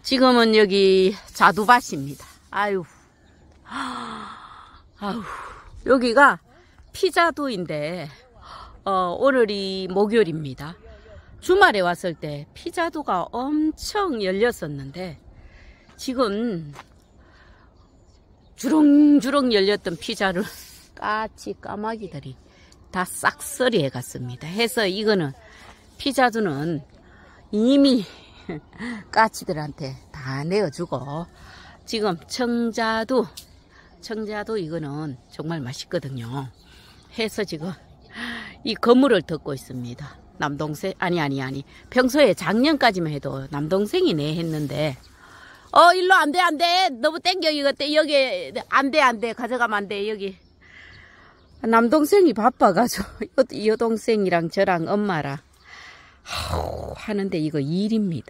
지금은 여기 자두밭입니다. 아유, 여기가 피자도인데, 오늘이 목요일입니다. 주말에 왔을 때 피자도가 엄청 열렸었는데, 지금 주렁주렁 열렸던 피자를 까마귀들이 다 싹쓸이 해갔습니다. 해서 이거는 피자도는 이미 까치들한테 다 내어주고, 지금 청자도 이거는 정말 맛있거든요. 해서 지금 이 거물을 덮고 있습니다. 남동생 아니 평소에 작년까지만 해도 남동생이 내 했는데, 일로 안돼 너무 땡겨. 이거 여기 안돼 가져가면 안돼. 여기 남동생이 바빠가지고 여동생이랑 저랑 엄마랑 하는데 이거 일입니다.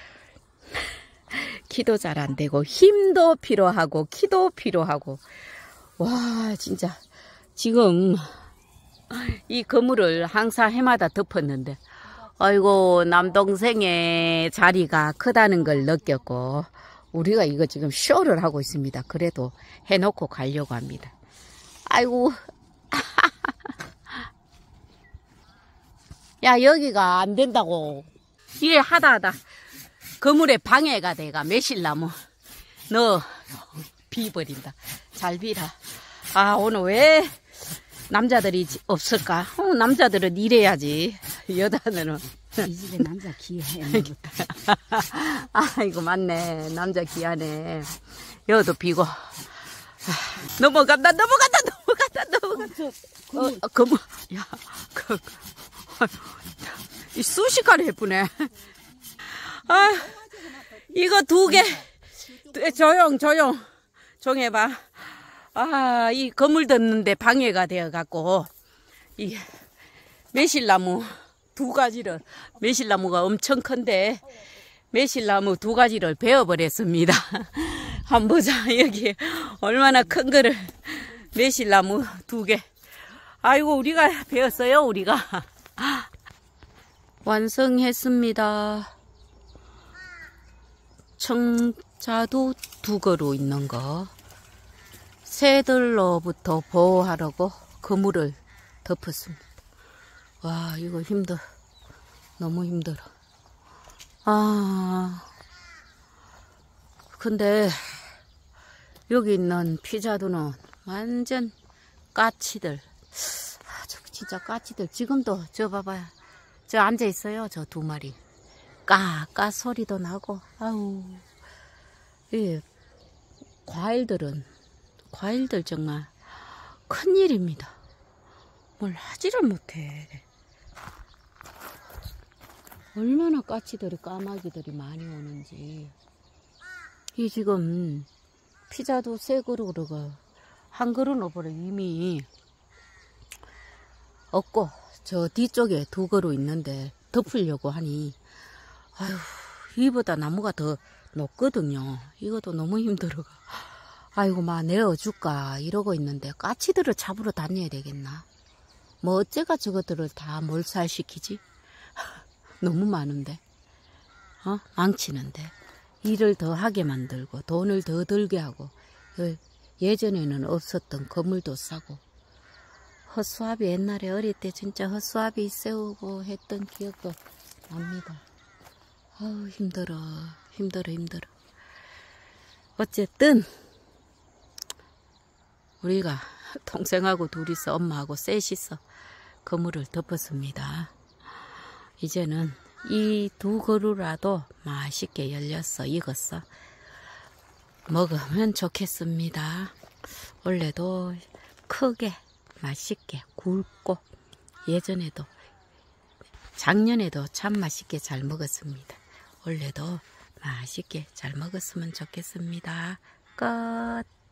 키도 잘 안되고 힘도 필요하고 키도 필요하고, 와 진짜 지금 이 거물을 항상 해마다 덮었는데, 아이고 남동생의 자리가 크다는 걸 느꼈고, 우리가 이거 지금 쇼를 하고 있습니다. 그래도 해놓고 가려고 합니다. 아이고 야, 여기가 안 된다고. 이게 하다 거물에 방해가 돼가 매실나무 너 비버린다. 잘 비라. 아, 오늘 왜 남자들이 없을까? 남자들은 일해야지. 여자들은 이 집에 남자 귀해. 아이고 맞네. 남자 귀하네. 여기도 비고. 넘어간다. 거물. 야, 이 순식간에 예쁘네. 아, 이거 2개. 조용해봐. 아, 이 거물 덮는데 방해가 되어갖고, 이 매실나무 2가지를, 매실나무가 엄청 큰데, 매실나무 2가지를 베어버렸습니다. 한번 보자. 여기 얼마나 큰 거를, 매실나무 2개. 아이고, 우리가 베었어요, 우리가. 완성했습니다. 청자도 2그루 있는 거. 새들로부터 보호하려고 그물을 덮었습니다. 와, 이거 너무 힘들어. 근데 여기 있는 피자도는 완전 까치들. 진짜 까치들. 지금도 저 봐봐요. 저 앉아있어요. 저 2마리. 까 소리도 나고. 아우. 이 과일들 정말 큰일입니다. 뭘 하지를 못해. 얼마나 까마귀들이 많이 오는지. 이 지금 피자도 새 그릇으로 한 그릇 오버를 이미 없고, 저 뒤쪽에 2그루 있는데 덮으려고 하니, 아유, 이보다 나무가 더 높거든요. 이것도 너무 힘들어. 아이고, 내어줄까 이러고 있는데, 까치들을 잡으러 다녀야 되겠나? 뭐 어째가 저것들을 다 몰살시키지? 너무 많은데, 망치는데, 일을 더 하게 만들고 돈을 더 들게 하고, 예전에는 없었던 건물도 싸고. 헛수아비, 옛날에 어릴 때 진짜 헛수아비 세우고 했던 기억도 납니다. 아우, 힘들어. 어쨌든 우리가 동생하고 둘이서, 엄마하고 셋이서 거물을 덮었습니다. 이제는 이 2그루라도 맛있게 열렸어, 익었어. 먹으면 좋겠습니다. 원래도 크게 맛있게 굵고, 작년에도 참 맛있게 잘 먹었습니다. 원래도 맛있게 잘 먹었으면 좋겠습니다. 끝.